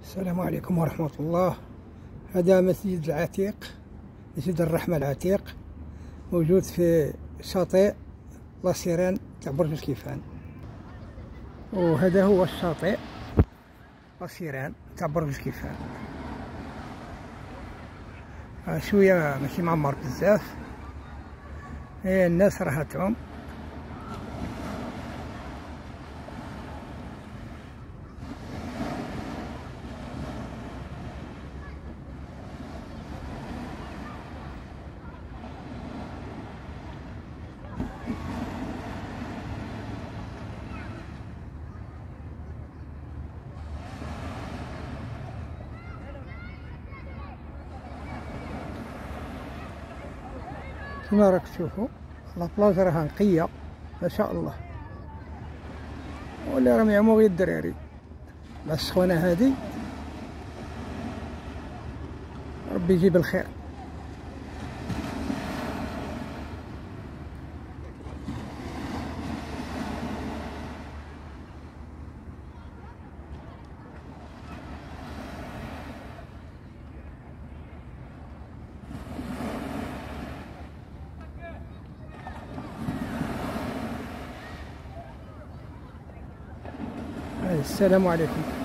السلام عليكم ورحمة الله. هذا مسجد العتيق، مسجد الرحمة العتيق، موجود في شاطئ لاسيران تاع برج الكيفان. وهذا هو الشاطئ لاسيران تاع برج الكيفان. شوية ماشي معمر بزاف، الناس راها تعوم. كما راك تشوفوا لابلاج راها نقية ما شاء الله، ولا راهم يعوموا غير الدراري. مع السخونة هادي ربي يجيب الخير. السلام عليكم.